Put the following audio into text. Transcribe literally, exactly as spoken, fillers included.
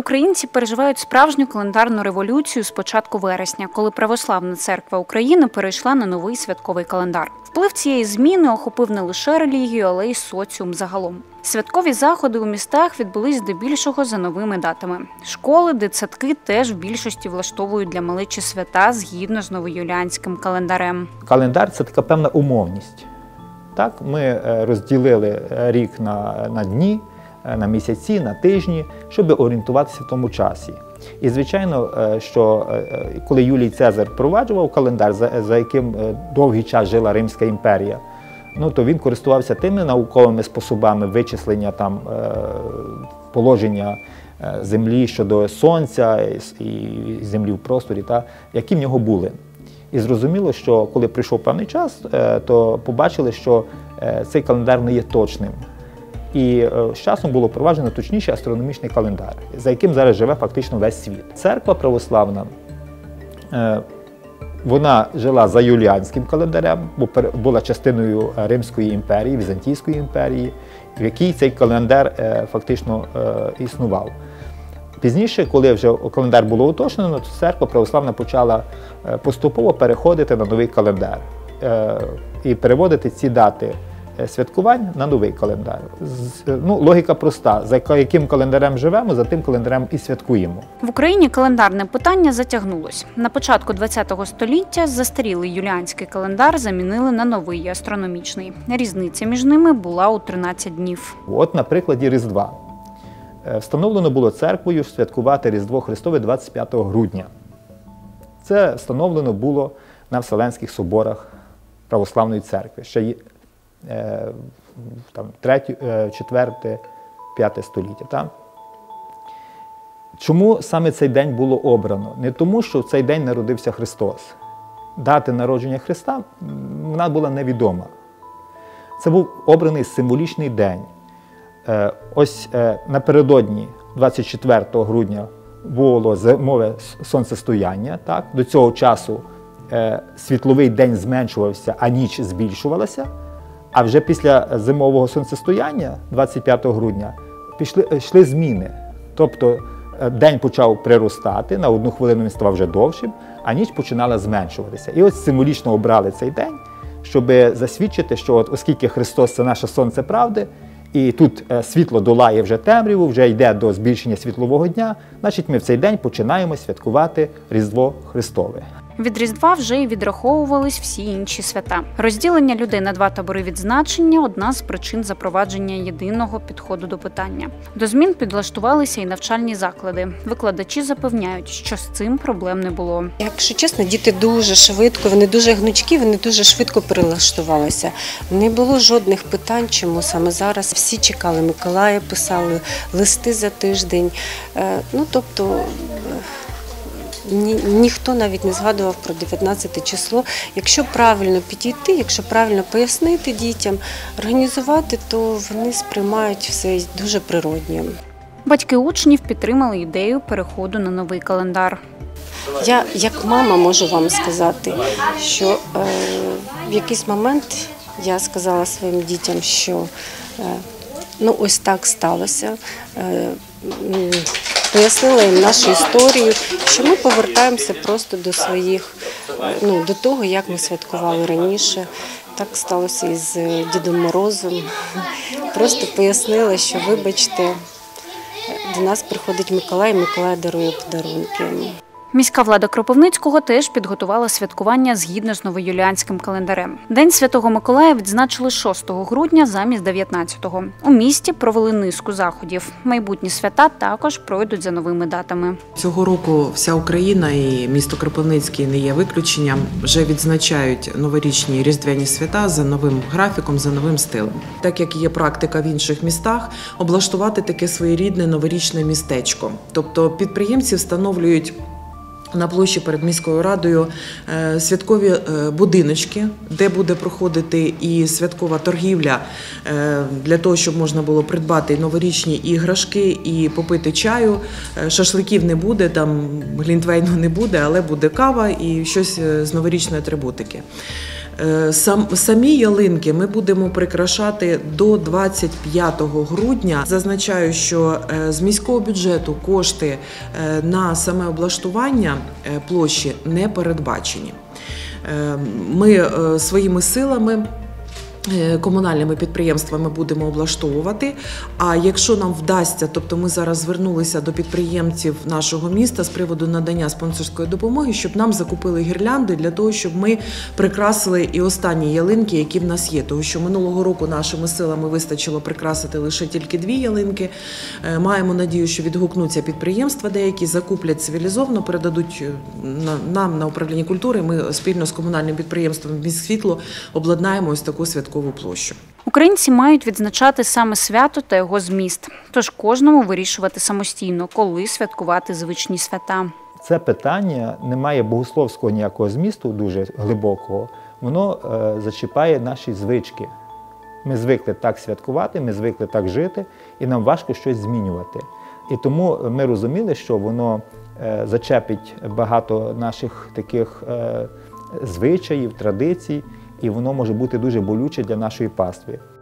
українці переживають справжню календарну революцію з початку вересня, коли Православна церква України перейшла на новий святковий календар. Вплив цієї зміни охопив не лише релігію, але й соціум загалом. Святкові заходи у містах відбулись здебільшого за новими датами. Школи, дитсадки теж в більшості влаштовують для малечі свята згідно з новоюліанським календарем. Календар – це така певна умовність. Так, ми розділили рік на, на дні, на місяці, на тижні, щоб орієнтуватися в тому часі. І, звичайно, що коли Юлій Цезар впроваджував календар, за, за яким довгий час жила Римська імперія, ну, то він користувався тими науковими способами вичислення там, положення землі щодо сонця і землі в просторі, та, які в нього були. І зрозуміло, що коли прийшов певний час, то побачили, що цей календар не є точним. І з часом було впроваджено точніший астрономічний календар, за яким зараз живе фактично весь світ. Церква православна, вона жила за юліанським календарем, бо була частиною Римської імперії, Візантійської імперії, в якій цей календар фактично існував. Пізніше, коли вже календар було уточнено, то церква православна почала поступово переходити на новий календар і переводити ці дати святкувань на новий календар. Ну, логіка проста. За яким календарем живемо, за тим календарем і святкуємо. В Україні календарне питання затягнулось. На початку ХХ століття застарілий юліанський календар замінили на новий астрономічний. Різниця між ними була у тринадцять днів. От на прикладі Різдва. Встановлено було церквою святкувати Різдво Христове двадцять п'ятого грудня. Це встановлено було на Вселенських соборах Православної церкви. Ще там, третє, четверте, п'яте століття. Так? Чому саме цей день було обрано? Не тому, що в цей день народився Христос. Дата народження Христа, вона була невідома. Це був обраний символічний день. Ось напередодні, двадцять четвертого грудня, було зимове сонцестояння. Так? До цього часу світловий день зменшувався, а ніч збільшувалася. А вже після зимового сонцестояння, двадцять п'ятого грудня, пішли, йшли зміни. Тобто день почав приростати, на одну хвилину він ставав вже довшим, а ніч починала зменшуватися. І ось символічно обрали цей день, щоб засвідчити, що от, оскільки Христос – це наше сонце правди, і тут світло долає вже темряву, вже йде до збільшення світлового дня, значить ми в цей день починаємо святкувати Різдво Христове. Від Різдва вже й відраховувались всі інші свята. Розділення людей на два табори відзначення – одна з причин запровадження єдиного підходу до питання. До змін підлаштувалися і навчальні заклади. Викладачі запевняють, що з цим проблем не було. Якщо чесно, діти дуже швидко, вони дуже гнучкі, вони дуже швидко перелаштувалися. Не було жодних питань, чому саме зараз. Всі чекали Миколая, писали листи за тиждень. Ну, тобто... Ні, ніхто навіть не згадував про дев'ятнадцяте число. Якщо правильно підійти, якщо правильно пояснити дітям, організувати, то вони сприймають все дуже природньо. Батьки учнів підтримали ідею переходу на новий календар. Я, як мама, можу вам сказати, що е, в якийсь момент я сказала своїм дітям, що е, ну, ось так сталося. Е, Пояснила їм нашу історію, що ми повертаємося просто до своїх, ну, до того, як ми святкували раніше. Так сталося і з Дідом Морозом. Просто пояснила, що, вибачте, до нас приходить Миколай, і Миколай дарує подарунки. Міська влада Кропивницького теж підготувала святкування згідно з новоюліанським календарем. День Святого Миколая відзначили шостого грудня замість дев'ятнадцятого. У місті провели низку заходів. Майбутні свята також пройдуть за новими датами. Цього року вся Україна і місто Кропивницький не є виключенням. Вже відзначають новорічні різдвяні свята за новим графіком, за новим стилем. Так як є практика в інших містах, облаштувати таке своєрідне новорічне містечко. Тобто підприємці встановлюють на площі перед міською радою святкові будиночки, де буде проходити і святкова торгівля для того, щоб можна було придбати новорічні іграшки і попити чаю. Шашликів не буде, там глінтвейну не буде, але буде кава і щось з новорічної атрибутики. Е, Сам, самі ялинки ми будемо прикрашати до двадцять п'ятого грудня. Зазначаю, що е, з міського бюджету кошти е, на саме облаштування е, площі не передбачені. Е, Ми е, своїми силами, е, комунальними підприємствами будемо облаштовувати. А якщо нам вдасться, тобто ми зараз звернулися до підприємців нашого міста з приводу надання спонсорської допомоги, щоб нам закупили гірлянди для того, щоб ми прикрасили і останні ялинки, які в нас є. Тому що минулого року нашими силами вистачило прикрасити лише тільки дві ялинки. Е, Маємо надію, що відгукнуться підприємства деякі, закуплять цивілізовано, передадуть на- нам на управління культури. Ми спільно з комунальним підприємством «Міськсвітло» обладнаємо ось таку святкову площу. Українці мають відзначати саме свято та його зміст. Тож кожному вирішувати самостійно, коли святкувати звичні свята. Це питання не має богословського ніякого змісту, дуже глибокого. Воно е, зачіпає наші звички. Ми звикли так святкувати, ми звикли так жити, і нам важко щось змінювати. І тому ми розуміли, що воно е, зачепить багато наших таких е, звичаїв, традицій, і воно може бути дуже болюче для нашої пастві.